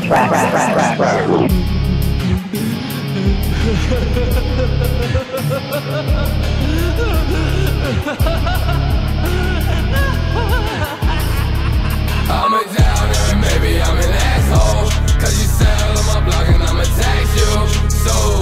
I'm a downer, maybe I'm an asshole, cause you sell on my block and I'ma tax you. So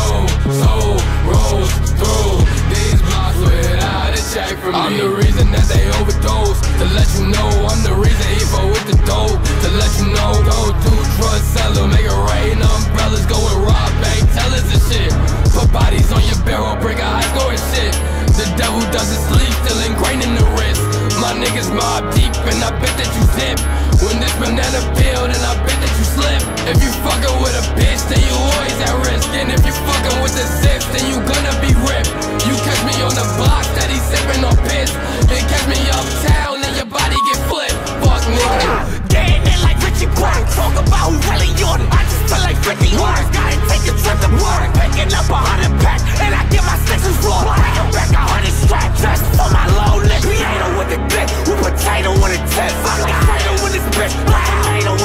rolls through these blocks without a check from me. I'm the reason that they overdose. To let you know, I'm the reason he fought with the dope. To let you know, go do drug seller, make it rain, umbrellas, go and rob bank tellers and shit. Put bodies on your barrel, break a high score and shit. The devil doesn't sleep, still ingrained in the wrist. My niggas mob deep and I bet that you zip. When this banana peel, then I bet that you slip. If you fucking with a bitch, then you always at risk. And if you fucking with the zips, then you gonna be ripped. You catch me on the block, steady sipping on piss. Then catch me uptown, then your body get flipped. Fuck nigga. Getting in like Richie Quack. Talk about who really on it. I just feel like 50 orders. Gotta take a trip to work. Picking up 100 packs, and I get my sixes raw. Bringing back 100 straps, just for my low lip. Creator with the dick, with potato on the tip. I'm like Tato with this bitch, like tomato